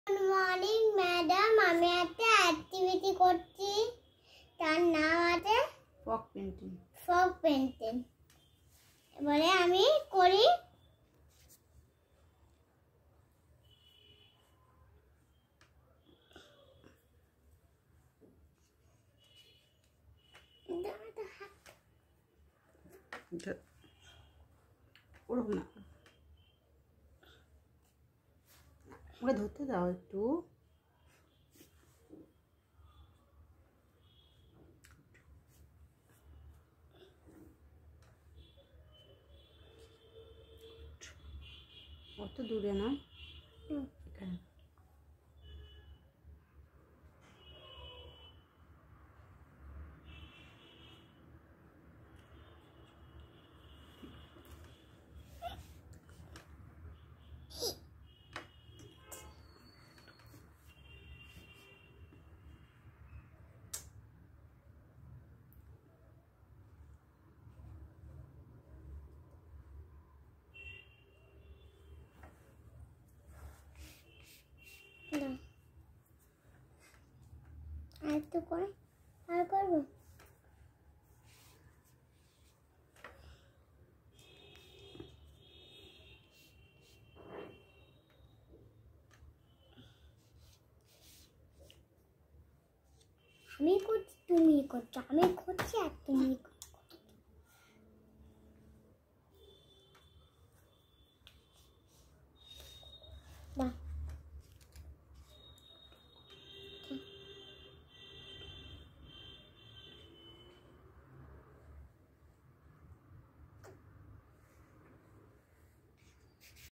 Good morning madam, আমি একটা activity করছি, তার নাম আছে ফগ পেন্টিং। এবারে আমি করি। ওরকম না, ওকে ধরতে দাও একটু। অত দূরে না, এখানে। আর একটু করে আর করবো। আমি করছি, তুমি করছো, আমি করছি আর তুমি করছো।